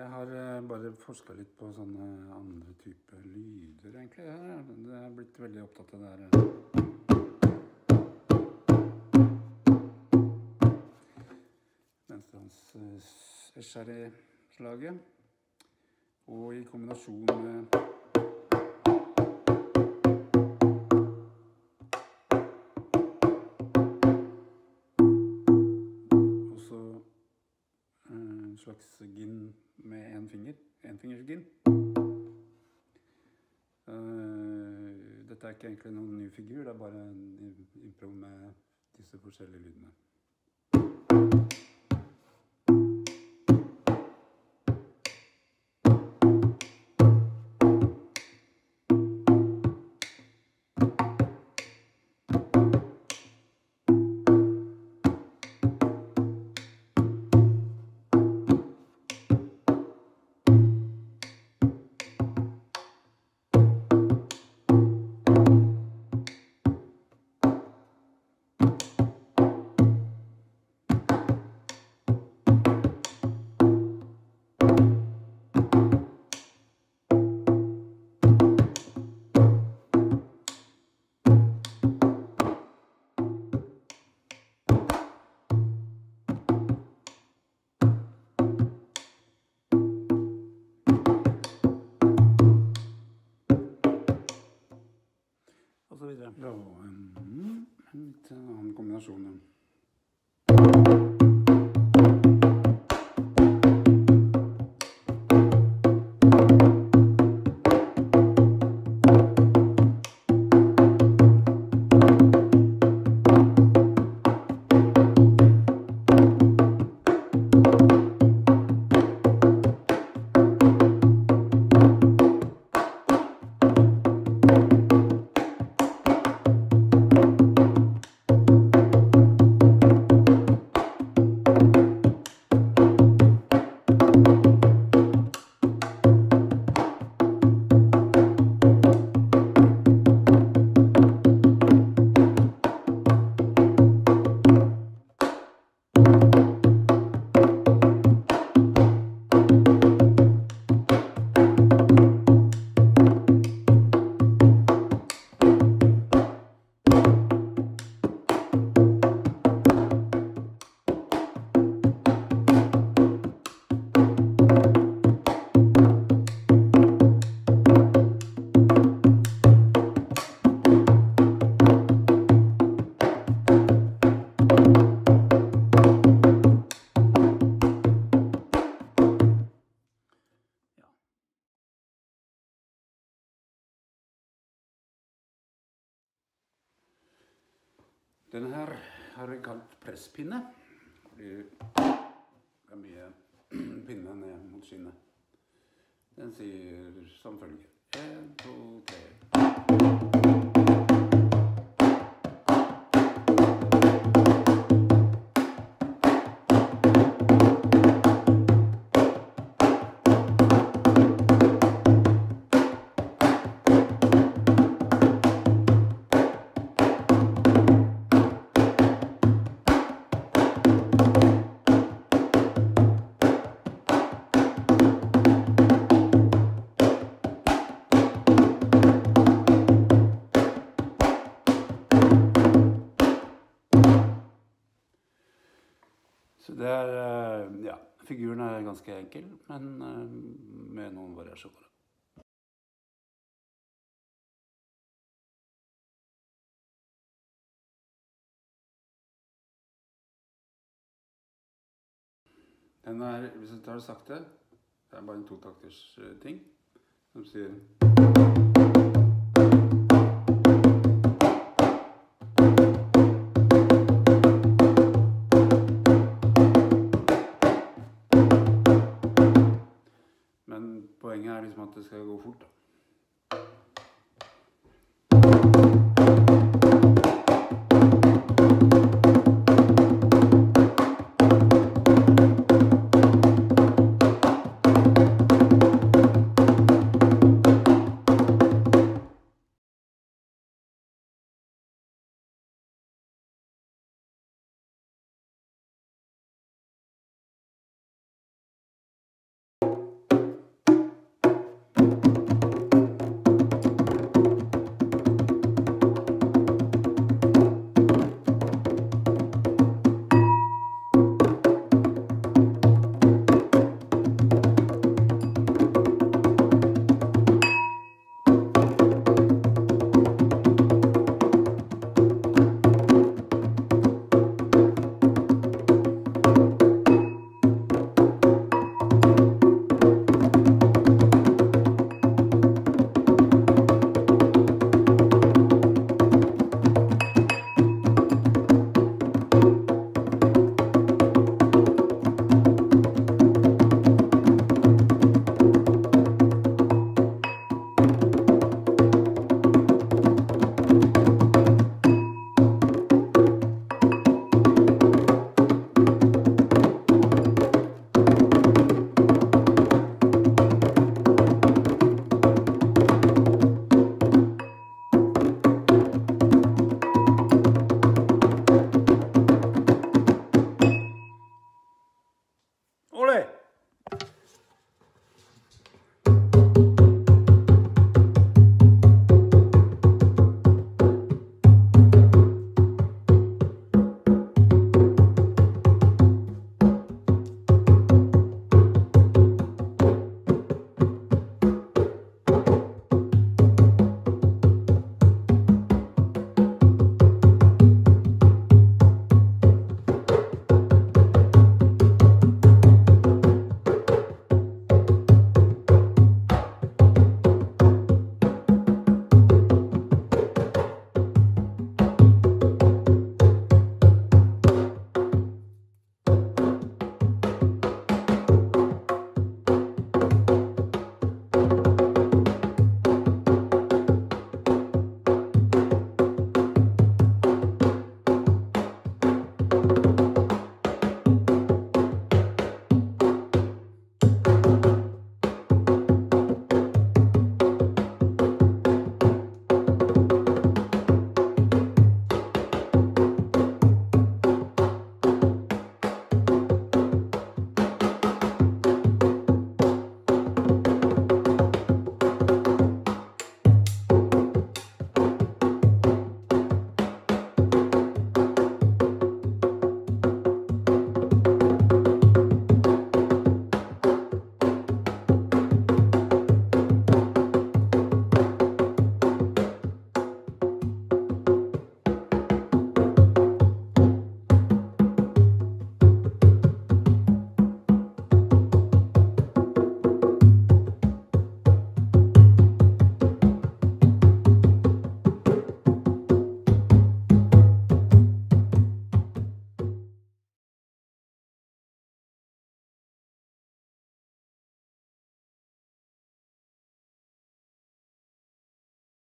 Jeg har bare forsket litt på sånne andre typer lyder, egentlig. Jeg har blitt veldig opptatt av det her. Venstrehånds-SRE-slaget. Og i kombinasjon med også en slags gin med enfingers gin. Dette er ikke egentlig noen ny figur, det er bare en impro med disse forskjellige lydene. Ja, en litt annen kombinasjon. Denne her har jeg kalt presspinne, fordi det er mye pinne ned mot skinnet. Den sier som følger. 1, 2, 3. Så det er, ja, figuren er ganske enkel, men med noen variasjoner. Den er, hvis du tar det sakte, det er bare en totakters ting, som sier... Poenget er liksom at det skal gå fort da. Olé!